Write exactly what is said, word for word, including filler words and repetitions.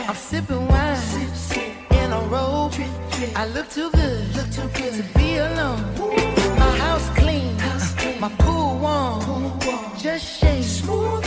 I'm sipping wine in a robe. I look too good, look too good to be alone. My house clean, my pool warm, just shake.